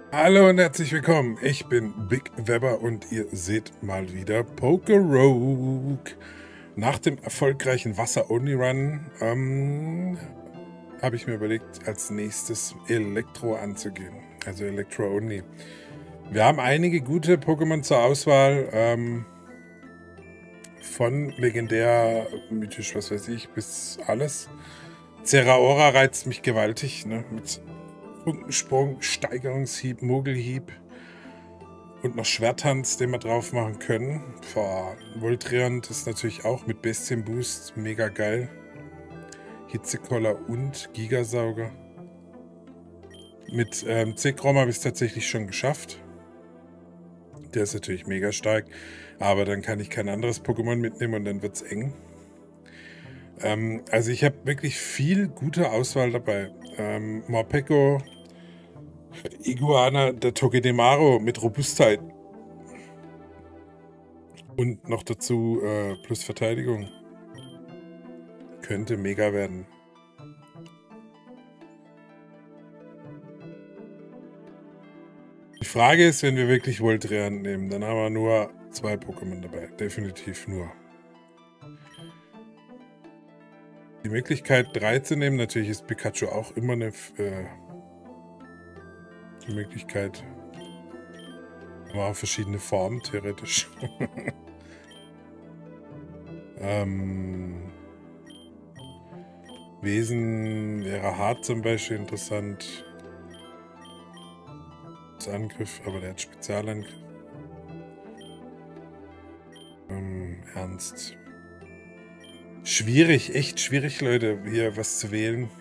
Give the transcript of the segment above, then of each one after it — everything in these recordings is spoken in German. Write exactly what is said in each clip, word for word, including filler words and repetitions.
Hallo und herzlich willkommen. Ich bin Big Webber und ihr seht mal wieder Pokerogue. Nach dem erfolgreichen Wasser-Only-Run ähm, habe ich mir überlegt, als nächstes Elektro anzugehen. Also Elektro-Only. Wir haben einige gute Pokémon zur Auswahl. Ähm, von legendär, mythisch, was weiß ich, bis alles. Zeraora reizt mich gewaltig, ne? Mit Funkensprung, Steigerungshieb, Mogelhieb und noch Schwertanz, den wir drauf machen können. Boah, Voltreant ist natürlich auch mit Bestienboost mega geil. Hitzekoller und Gigasauger. Mit ähm, Zekrom habe ich es tatsächlich schon geschafft. Der ist natürlich mega stark, aber dann kann ich kein anderes Pokémon mitnehmen und dann wird es eng. Ähm, also ich habe wirklich viel gute Auswahl dabei. Ähm, Morpeko, Iguana, der Togedemaru mit Robustheit. Und noch dazu äh, plus Verteidigung. Könnte mega werden. Die Frage ist, wenn wir wirklich Voltreant nehmen, dann haben wir nur zwei Pokémon dabei. Definitiv nur. Die Möglichkeit, drei zu nehmen, natürlich ist Pikachu auch immer eine äh, die Möglichkeit. Aber auch verschiedene Formen, theoretisch. ähm, Wesen wäre hart zum Beispiel interessant. Angriff, aber der hat Spezialangriff. Ähm, ernst. Schwierig, echt schwierig, Leute, hier was zu wählen.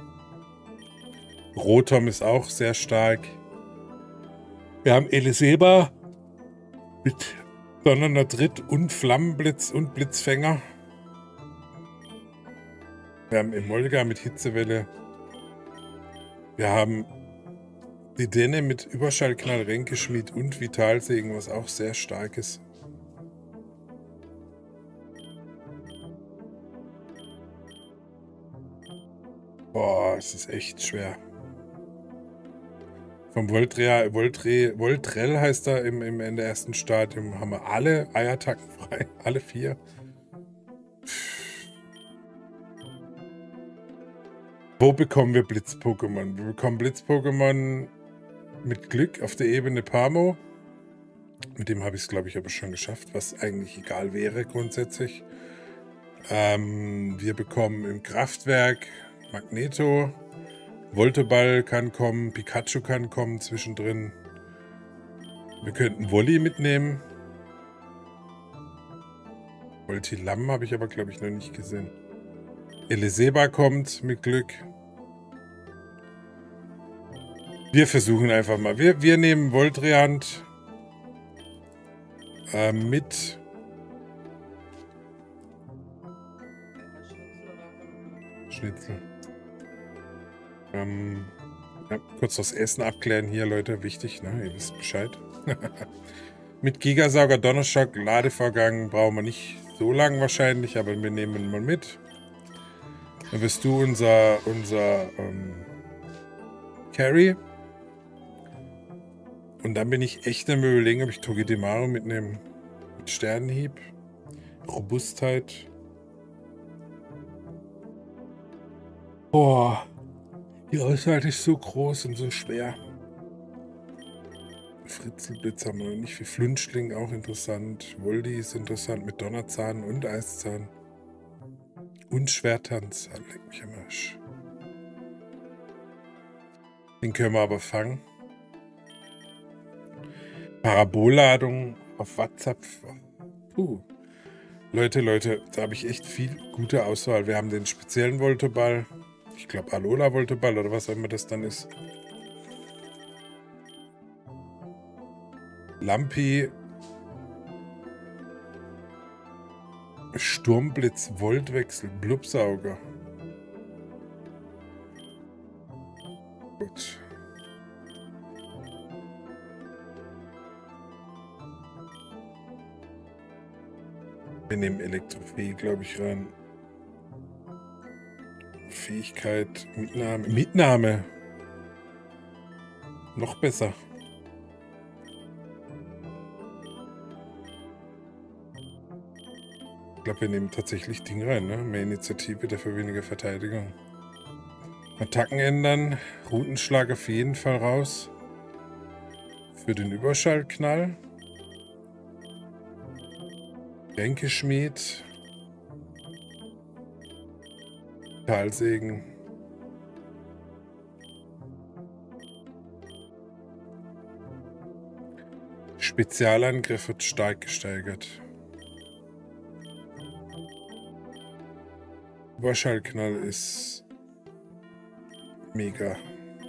Rotom ist auch sehr stark. Wir haben Eliseba mit donnernder Tritt und Flammenblitz und Blitzfänger. Wir haben Emolga mit Hitzewelle. Wir haben die Denne mit Überschallknall, Ränkeschmied und Vitalsegen, was auch sehr stark ist. Boah, es ist echt schwer. Vom Voltrea, Voltre, Voltrell heißt er im, im, in der ersten Stadium, haben wir alle Eiattacken frei, alle vier. Wo bekommen wir Blitz-Pokémon? Wir bekommen Blitz-Pokémon mit Glück auf der Ebene Pamo. Mit dem habe ich es, glaube ich, aber schon geschafft, was eigentlich egal wäre grundsätzlich. Ähm, wir bekommen im Kraftwerk Magneto. Volteball kann kommen, Pikachu kann kommen zwischendrin. Wir könnten Wolli mitnehmen. Voltilam habe ich aber, glaube ich, noch nicht gesehen. Eliseba kommt mit Glück. Wir versuchen einfach mal. Wir, wir nehmen Voltreant äh, mit Schnitzel. Ähm, ja, kurz das Essen abklären hier, Leute. Wichtig, ne? Ihr wisst Bescheid. Mit Gigasauger, Donnerschock, Ladevorgang brauchen wir nicht so lang wahrscheinlich, aber wir nehmen ihn mal mit. Dann bist du unser, unser ähm, Carry. Und dann bin ich echt am Überlegen, ob ich Togedemaru mitnehme. Mit Sternenhieb, Robustheit. Boah, die Auswahl ist so groß und so schwer. Fritzelblitz haben wir noch nicht viel. Flunschling auch interessant. Voldi ist interessant mit Donnerzahn und Eiszahn. Und Schwertanz. Ah, leck mich am Arsch. Den können wir aber fangen. Parabolladung auf WhatsApp. Puh. Leute, Leute, da habe ich echt viel gute Auswahl. Wir haben den speziellen Voltoball. Ich glaube Alola Voltoball oder was auch immer das dann ist. Lampi. Sturmblitz, Voltwechsel, Blubsauger. Gut. Wir nehmen Elektrophie, glaube ich, rein. Fähigkeit, Mitnahme. Mitnahme! Noch besser. glaube, wir nehmen tatsächlich Ding rein, ne? Mehr Initiative, dafür weniger Verteidigung. Attacken ändern. Routenschlag auf jeden Fall raus. Für den Überschallknall. Ränkeschmied. Talsegen. Spezialangriff wird stark gesteigert. Überschallknall ist mega.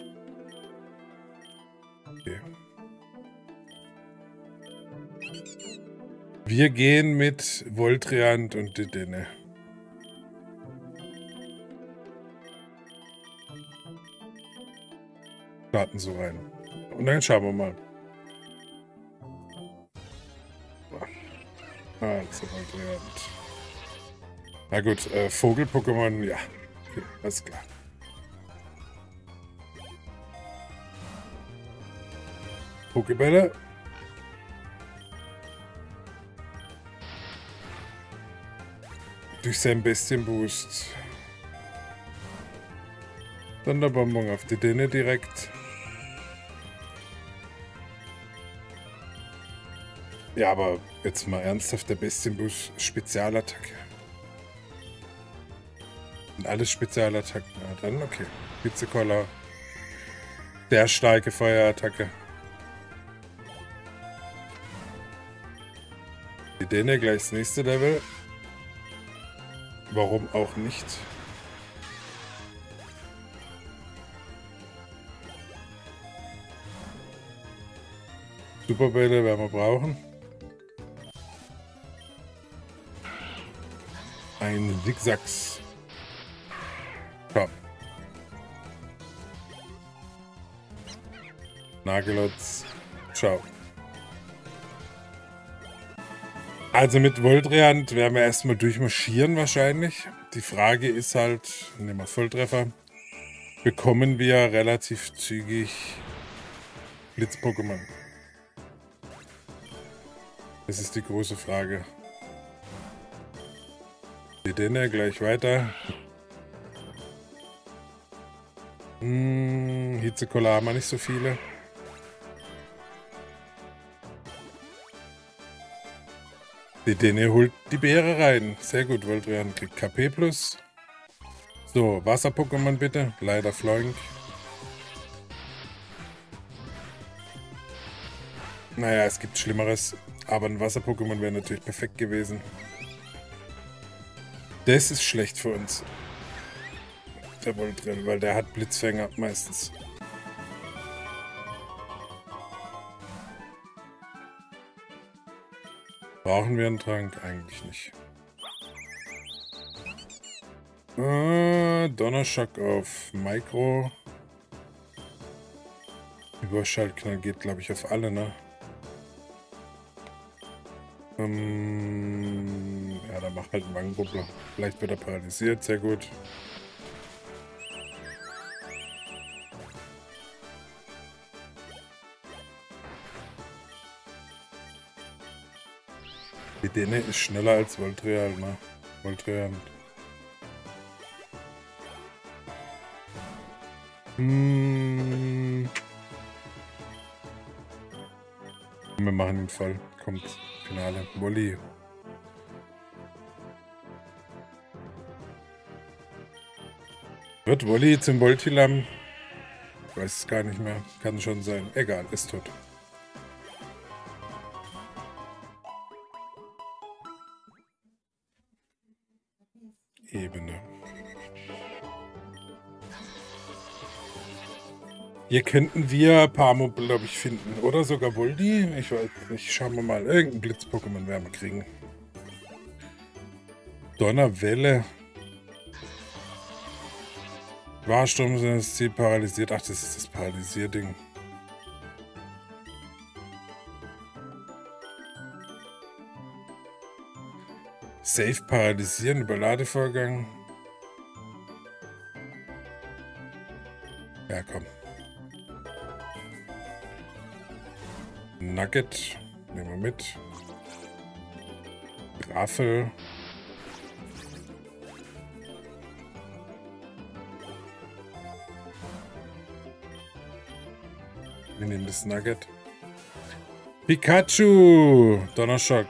Okay. Wir gehen mit Voltriant und Dedenne. Starten so rein. Und dann schauen wir mal. Also Voltriant. Na gut, äh, Vogel-Pokémon, ja. Okay, alles klar. Pokébälle. Durch seinen Bestienboost. Sonderbonbon auf die Denne direkt. Ja, aber jetzt mal ernsthaft, der Bestienboost Spezialattacke. Und alles Spezialattacken. Ja, dann okay. Pizzakoller. Sehr starke Feuerattacke. Die Denne gleich das nächste Level. Warum auch nicht? Superbälle werden wir brauchen. Ein Zigzags. Komm. Nagelotz. Ciao. Also mit Voltriant werden wir erstmal durchmarschieren wahrscheinlich. Die Frage ist halt, nehmen wir Volltreffer, bekommen wir relativ zügig Blitz-Pokémon? Das ist die große Frage. Die Denne gleich weiter. Hm, Hitzekoller haben wir nicht so viele. Die Denne holt die Beere rein. Sehr gut, Voltriant kriegt K P plus. So, Wasser-Pokémon bitte. Leider Floink. Naja, es gibt Schlimmeres. Aber ein Wasser-Pokémon wäre natürlich perfekt gewesen. Das ist schlecht für uns. Der Voltriant, weil der hat Blitzfänger meistens. Brauchen wir einen Trank? Eigentlich nicht. Äh, Donnerschock auf Micro. Überschallknall geht, glaube ich, auf alle, ne? Ähm, ja, da macht halt ein Wangenbubbler. Vielleicht wird er paralysiert, sehr gut. Die Denne ist schneller als Voltriant, ne? Voltriant. Hm. Wir machen den Fall. Kommt, Finale. Wolli. Wird Wolli zum Voltilam? Ich weiß es gar nicht mehr. Kann schon sein. Egal, ist tot. Ebene. Hier könnten wir Pamo, glaube ich, finden. Oder sogar Voldi. Ich weiß nicht. Schauen wir mal. Irgendein Blitz-Pokémon werden wir kriegen. Donnerwelle. Warsturm sind das Ziel paralysiert. Ach, das ist das Paralysierding. Safe paralysieren, Überladevorgang. Ja, komm. Nugget. Nehmen wir mit. Graffel. Wir nehmen das Nugget. Pikachu! Donnerschock.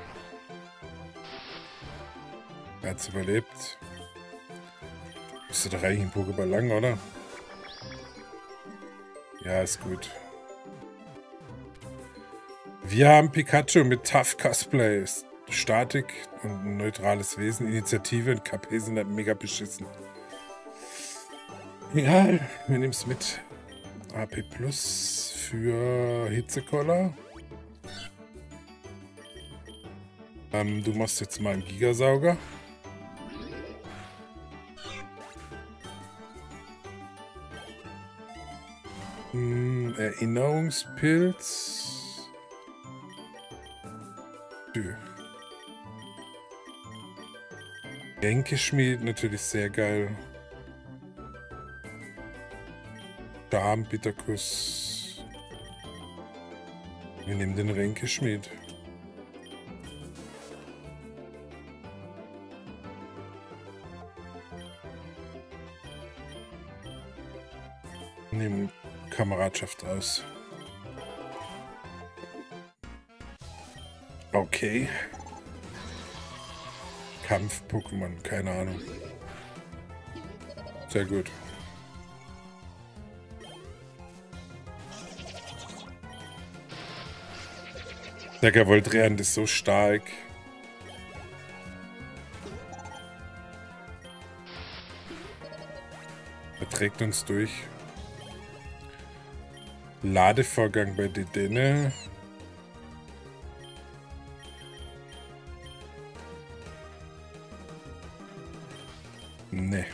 Er hat's überlebt. Bist du doch eigentlich ein Pokéball lang, oder? Ja, ist gut. Wir haben Pikachu mit Tough Cosplay. Statik und ein neutrales Wesen. Initiative und K P sind halt mega beschissen. Egal, wir nehmen es mit. A P Plus für Hitzekoller. Ähm, du machst jetzt mal einen Gigasauger. Hm, Erinnerungspilz. Tö. Ränkeschmied, natürlich sehr geil. Charme, Bitterkuss. Wir nehmen den Ränkeschmied. Nehmen Kameradschaft aus. Okay. Kampf-Pokémon, keine Ahnung. Sehr gut. Der Gavoldrean ist so stark. Er trägt uns durch. Ladevorgang bei Dedenne. Nee.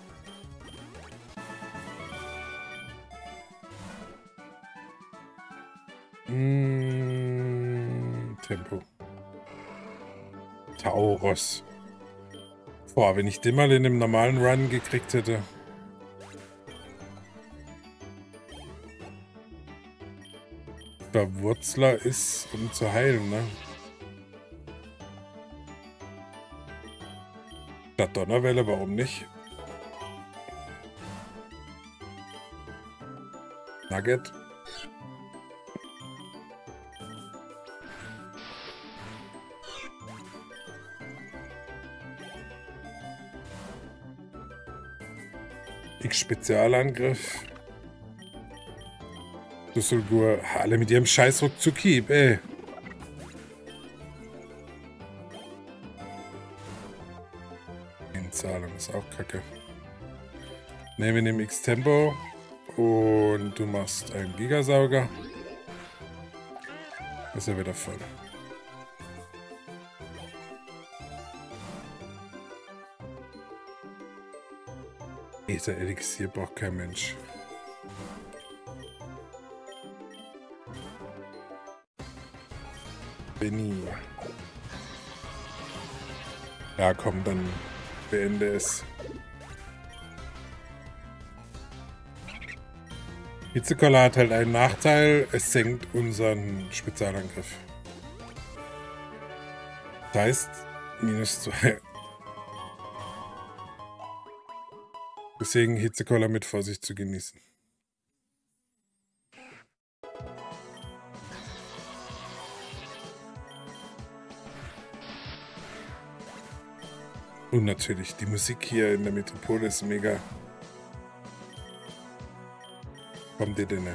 Mm, Tempo. Tauros. Boah, wenn ich den mal in einem normalen Run gekriegt hätte. Der Wurzler ist, um zu heilen, ne? Statt Donnerwelle, warum nicht? Nugget. X-Spezialangriff. Düsselgur, alle mit ihrem Scheißruck zu Keep, ey. Zahlung ist auch kacke. Ne, wir nehmen X-Tempo und du machst einen Gigasauger. Ist er wieder voll. Dieser Elixier braucht kein Mensch. Benny. Ja, komm, dann beende es. Hitzekoller hat halt einen Nachteil, es senkt unseren Spezialangriff. Das heißt, minus zwei. Deswegen Hitzekoller mit Vorsicht zu genießen. Und natürlich, die Musik hier in der Metropole ist mega. Kommt ihr denn?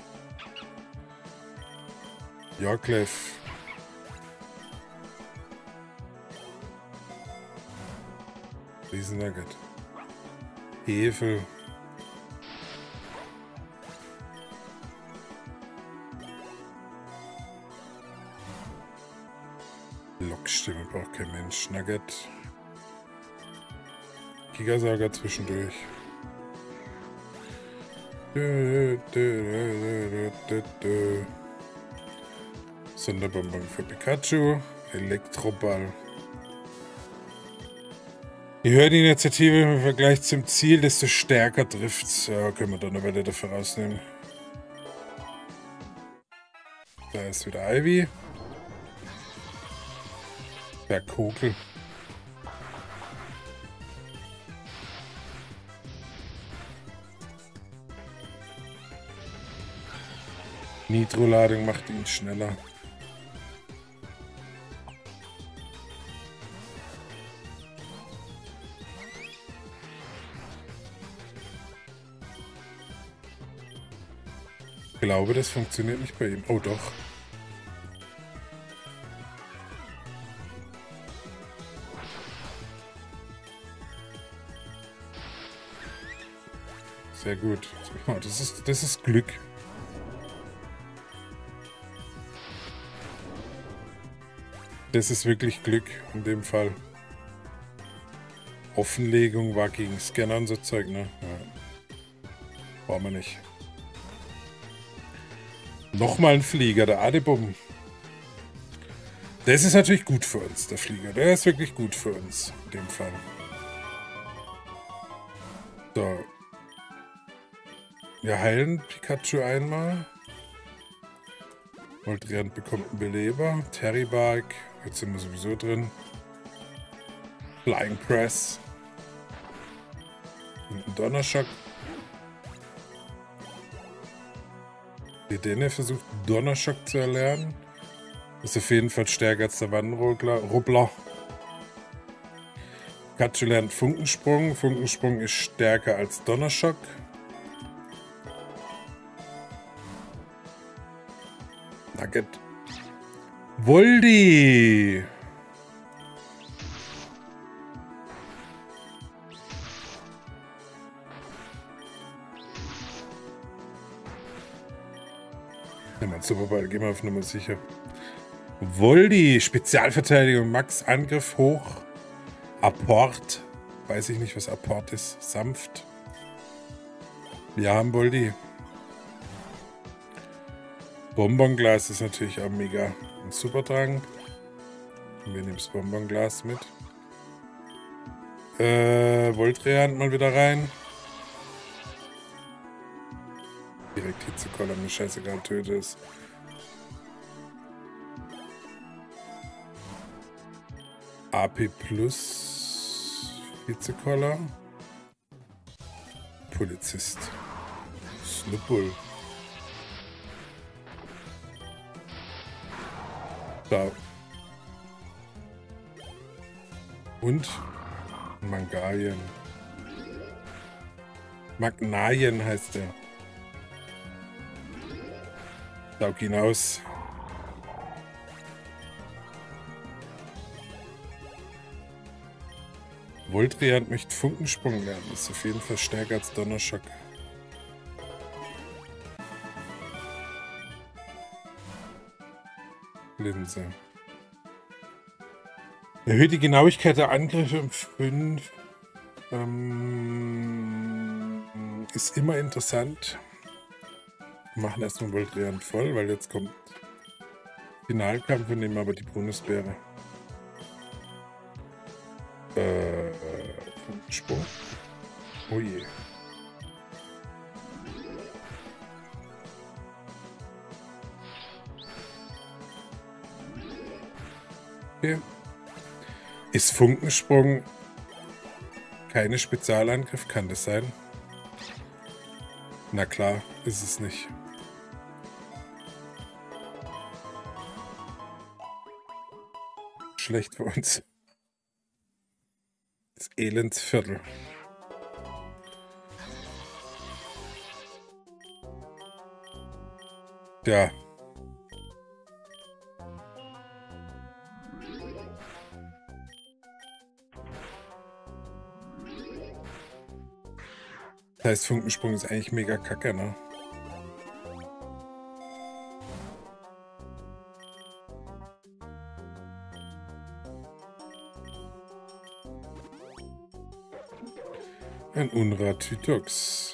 Yorkleff. Riesennugget. Hefe. Lockstimme braucht kein Mensch. Nugget. Gigasauger zwischendurch. Sonderbonbon für Pikachu. Elektroball. Je höher die Initiative im Vergleich zum Ziel, desto stärker trifft's. Ja, können wir dann eine Welle dafür rausnehmen. Da ist wieder Ivy. Der Kogel. Nitro-Ladung macht ihn schneller. Ich glaube, das funktioniert nicht bei ihm. Oh, doch. Sehr gut. Das ist, das ist Glück. Das ist wirklich Glück in dem Fall. Offenlegung war gegen Scanner und so Zeug, ne? Ja. Brauchen wir nicht. Nochmal ein Flieger, der Adebum. Das ist natürlich gut für uns, der Flieger. Der ist wirklich gut für uns, in dem Fall. So. Wir heilen Pikachu einmal. Voltriant bekommt einen Beleber. Terry Bark. Jetzt sind wir sowieso drin. Flying Press. Und ein Donnerschock. Dedenne versucht Donnerschock zu erlernen. Ist auf jeden Fall stärker als der Wannenrubbler. Pikachu lernt Funkensprung. Funkensprung ist stärker als Donnerschock. Nugget. Voldi! Nehmen wir Superball, gehen wir auf Nummer sicher. Voldi, Spezialverteidigung, Max, Angriff hoch. Apport. Weiß ich nicht, was Apport ist. Sanft. Wir haben Voldi. Bonbonglas ist natürlich auch mega. Ein Supertrank. Wir nehmen das Bonbonglas mit. Äh, Voltriant mal wieder rein. Direkt Hitzekoller, mir scheißegal, töte es. A P plus Hitzekoller. Polizist. Snuppel. Da. Und Mangalien. Magnalien heißt der. Saug ihn aus. Voltriant möchte Funkensprung lernen. Ist auf jeden Fall stärker als Donnerschock. Linse. Erhöht die Genauigkeit der Angriffe um fünf. Ähm, ist immer interessant. Wir machen erstmal Voltriant voll, weil jetzt kommt Finalkampf und nehmen aber die Bonusbeere. Äh, Funkensprung. Oh je. Okay. Ist Funkensprung keine Spezialangriff? Kann das sein? Na klar, ist es nicht. Schlecht für uns. Das Elendsviertel. Ja. Das heißt, Funkensprung ist eigentlich mega kacke, ne? Ein Unrat-Tytox.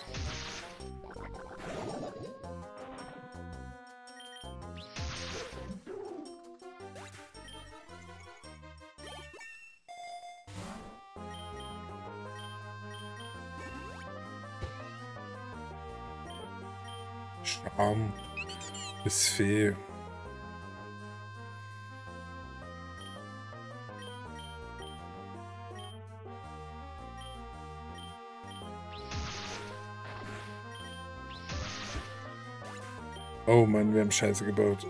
Charme. Ist Fee. Oh Mann, wir haben Scheiße gebaut.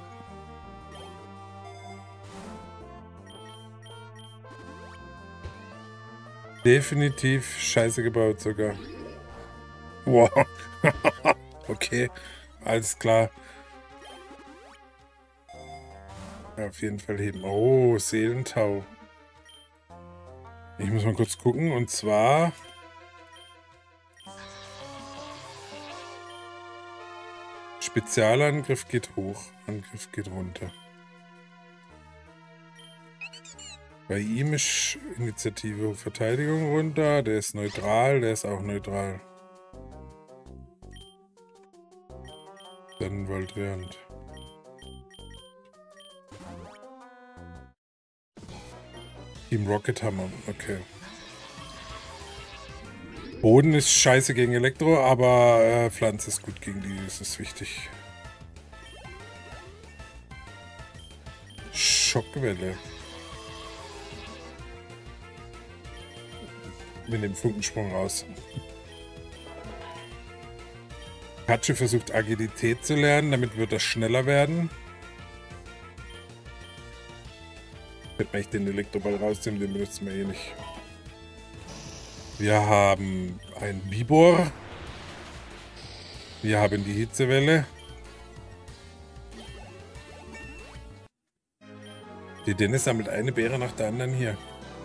Definitiv Scheiße gebaut sogar. Wow. Okay, alles klar. Auf jeden Fall heben. Oh, Seelentau. Ich muss mal kurz gucken. Und zwar... Spezialangriff geht hoch. Angriff geht runter. Bei ihm ist Initiative Verteidigung runter. Der ist neutral. Der ist auch neutral. Dann Voltreant. Team Rocket Hammer. Okay. Boden ist scheiße gegen Elektro, aber äh, Pflanze ist gut gegen die. Das ist wichtig. Schockwelle. Wir nehmen Funkensprung raus. Pikachu versucht Agilität zu lernen, damit wird er schneller werden. Wenn man echt den Elektroball rausnehmen, den benutzen wir eh nicht. Wir haben ein Bibor. Wir haben die Hitzewelle. Die Dennis sammelt eine Beere nach der anderen hier.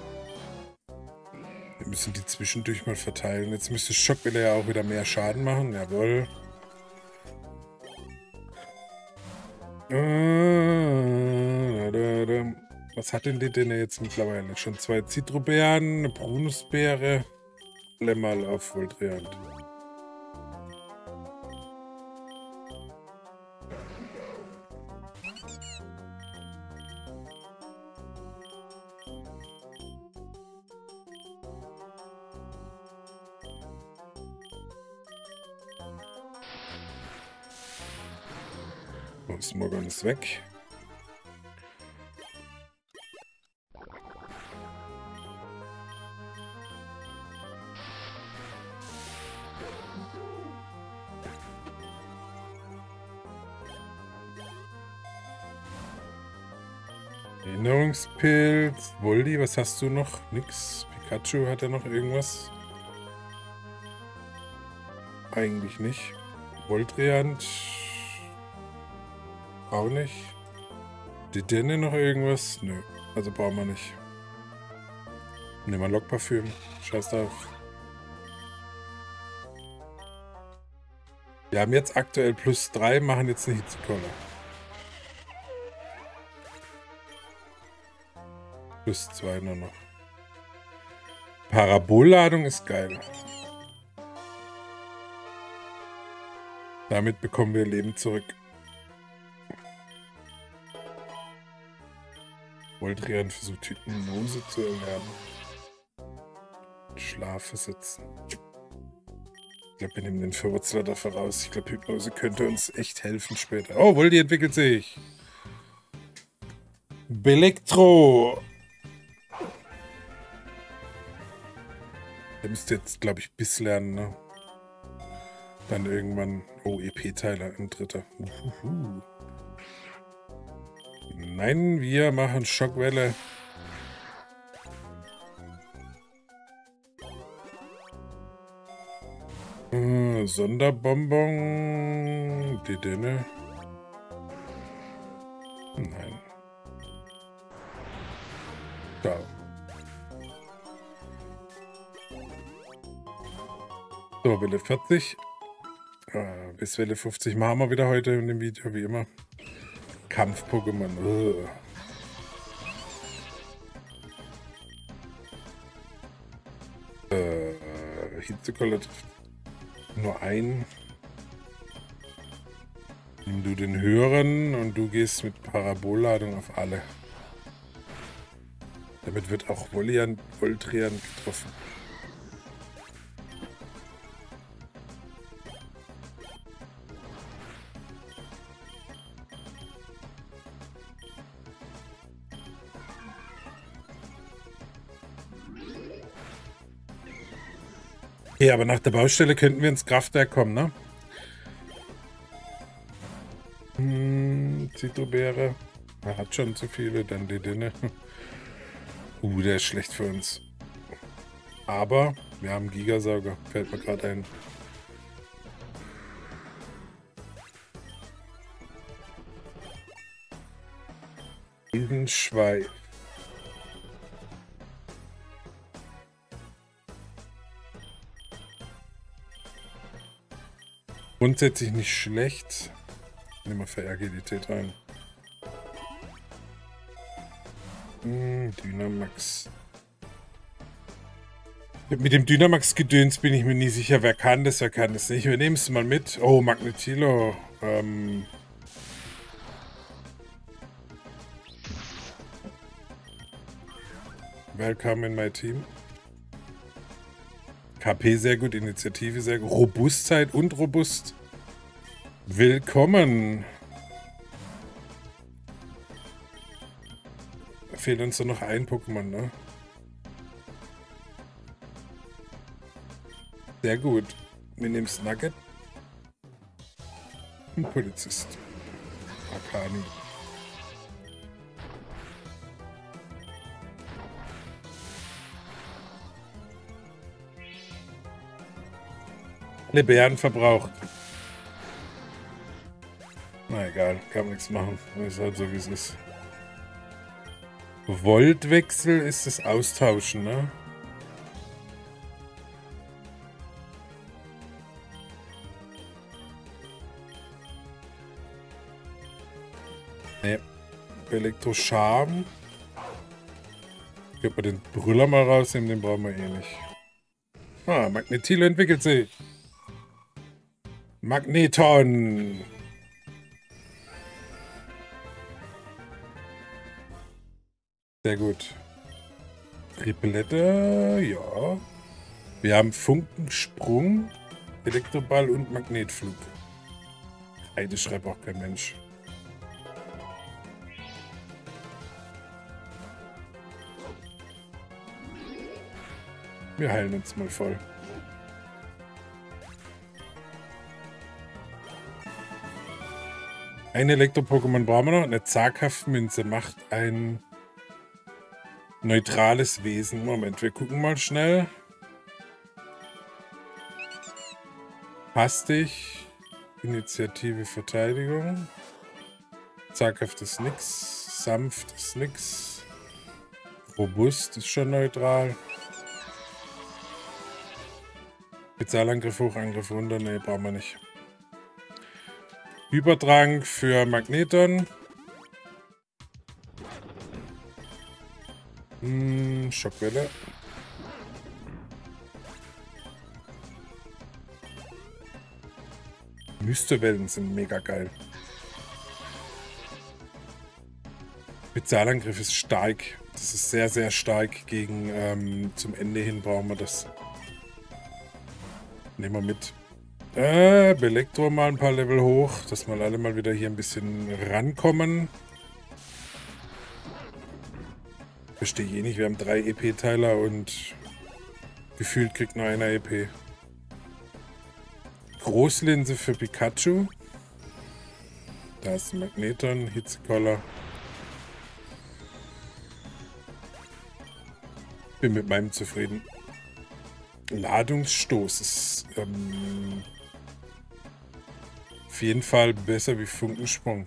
Wir müssen die zwischendurch mal verteilen. Jetzt müsste Schockwelle ja auch wieder mehr Schaden machen. Jawohl. Was hat denn die denn jetzt mittlerweile? Schon zwei Zitrobeeren, eine Brunusbeere. Mal auf Voltreant. Oh, Smogon ist weg. Erinnerungspilz. Voldi, was hast du noch? Nix. Pikachu, hat er noch irgendwas? Eigentlich nicht. Voltreant. Auch nicht. Die Denne noch irgendwas? Nö. Also brauchen wir nicht. Nehmen wir Lockparfüm. Scheiß drauf. Wir haben jetzt aktuell plus drei, machen jetzt eine Hitzekolle. Plus zwei nur noch. Parabolladung ist geil. Damit bekommen wir Leben zurück. Voltreant versucht Hypnose zu erlernen. Schlaf versetzen. Ich glaube, wir nehmen den Verwurzler dafür raus. Ich glaube, Hypnose könnte uns echt helfen später. Oh, Voldi entwickelt sich. Belektro. Der müsste jetzt, glaube ich, Biss lernen, ne? Dann irgendwann... Oh, E P-Teiler, ein dritter. Uhuhu. Nein, wir machen Schockwelle. Äh, Sonderbonbon. Die Denne. Nein. Da. So, Welle vierzig. Äh, bis Welle fünfzig machen wir wieder heute in dem Video, wie immer. Kampf-Pokémon. Äh, Hitzekolle trifft nur ein. Nimm du den höheren und du gehst mit Parabolladung auf alle. Damit wird auch Voltreant getroffen. Ja, aber nach der Baustelle könnten wir ins Kraftwerk kommen, ne? Hm, Zitrobeere. Er hat schon zu viele, dann die Dinne. Uh, der ist schlecht für uns. Aber wir haben Gigasauger, fällt mir gerade ein. Schweif. Grundsätzlich nicht schlecht. Nehmen wir für Agilität rein. Hm, Dynamax. Mit dem Dynamax-Gedöns bin ich mir nie sicher, wer kann das, wer kann das nicht. Wir nehmen es mal mit. Oh, Magnetilo. Ähm... Welcome in my team. K P sehr gut, Initiative sehr gut. Robustheit und robust. Willkommen. Da fehlt uns nur noch ein Pokémon, ne? Sehr gut. Wir nehmen Snugget. Ein Polizist. Arcani. Alle Bären verbraucht. Na egal, kann man nichts machen. Ist halt so wie es ist. Voltwechsel ist das Austauschen, ne? Ne. Elektroscharm. Können wir den Brüller mal rausnehmen, den brauchen wir eh nicht. Ah, Magnetilo entwickelt sich. Magneton. Sehr gut. Triplette, ja. Wir haben Funkensprung, Elektroball und Magnetflug. Heide schreibt auch kein Mensch. Wir heilen uns mal voll. Ein Elektro-Pokémon brauchen wir noch. Eine Zaghaftmünze macht ein neutrales Wesen. Moment, wir gucken mal schnell. Hastig. Initiative, Verteidigung. Zaghaft ist nix. Sanft ist nix. Robust ist schon neutral. Spezialangriff hoch, Angriff runter. Ne, brauchen wir nicht. Überdrang für Magneton. Hm, Schockwelle. Mystewellen sind mega geil. Spezialangriff ist stark. Das ist sehr, sehr stark gegen ähm, zum Ende hin brauchen wir das. Nehmen wir mit. Äh, Belektro mal ein paar Level hoch, dass wir alle mal wieder hier ein bisschen rankommen. Verstehe ich eh nicht, wir haben drei E P-Teiler und gefühlt kriegt nur einer E P. Großlinse für Pikachu. Da ist ein Magneton, Hitzekoller. Bin mit meinem zufrieden. Ladungsstoß ist ähm, auf jeden Fall besser wie Funkensprung.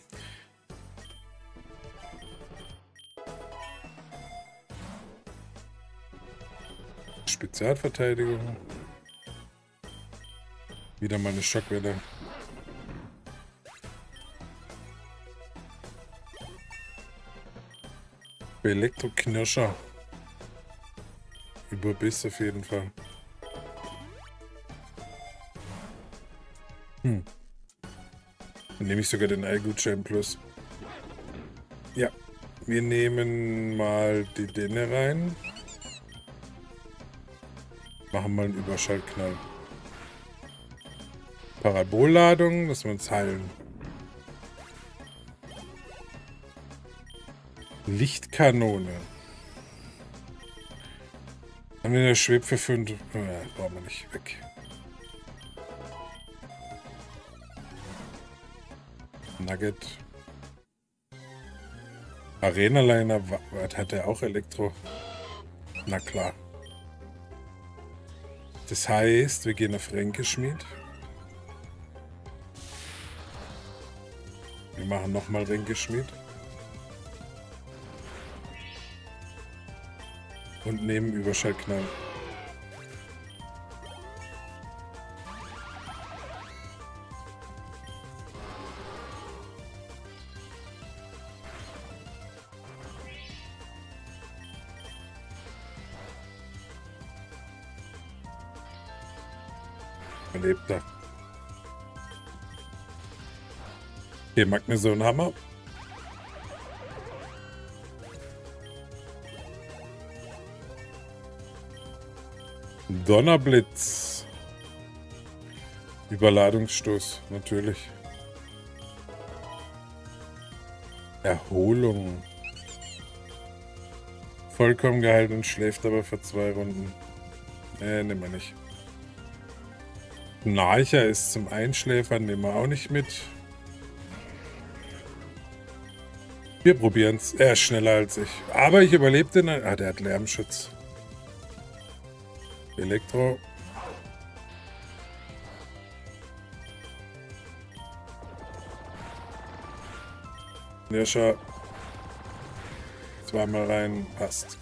Spezialverteidigung. Wieder mal eine Schockwelle. Elektroknirscher. Überbiss auf jeden Fall. Hm. Dann nehme ich sogar den Allgutschein Plus. Ja, wir nehmen mal die Dinne rein. Machen mal einen Überschallknall. Parabolladung, dass wir uns heilen. Lichtkanone. Haben wir eine Schweb für fünf? Ja, brauchen wir nicht. Weg. Nugget. Arena-Liner, was hat der auch Elektro? Na klar. Das heißt, wir gehen auf Ränkeschmied. Wir machen nochmal Ränkeschmied. Und nehmen Überschallknall. Lebt er. Hier, Magnesiumhammer. Donnerblitz. Überladungsstoß, natürlich. Erholung. Vollkommen geheilt und schläft aber für zwei Runden. Nee, nehmen wir nicht. Narcher ist zum Einschläfern, nehmen wir auch nicht mit. Wir probieren es. Er ist schneller als ich. Aber ich überlebte. Ah, der hat Lärmschutz. Elektro. Nirscher. Zweimal rein. Passt.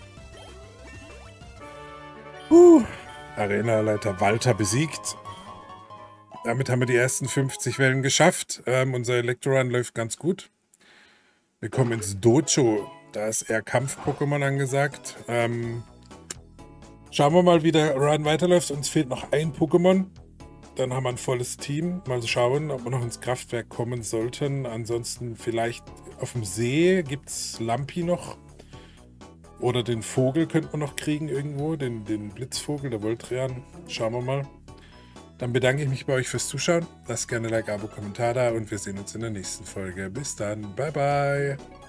Uh. Arena-Leiter Walter besiegt. Damit haben wir die ersten fünfzig Wellen geschafft. Ähm, unser Elektrorun läuft ganz gut. Wir kommen ins Dojo. Da ist eher Kampf-Pokémon angesagt. Ähm, schauen wir mal, wie der Run weiterläuft. Uns fehlt noch ein Pokémon. Dann haben wir ein volles Team. Mal schauen, ob wir noch ins Kraftwerk kommen sollten. Ansonsten vielleicht auf dem See gibt es Lampi noch. Oder den Vogel könnte man noch kriegen irgendwo. Den, den Blitzvogel, der Voltrian. Schauen wir mal. Dann bedanke ich mich bei euch fürs Zuschauen. Lasst gerne Like, Abo, Kommentar da und wir sehen uns in der nächsten Folge. Bis dann. Bye, bye.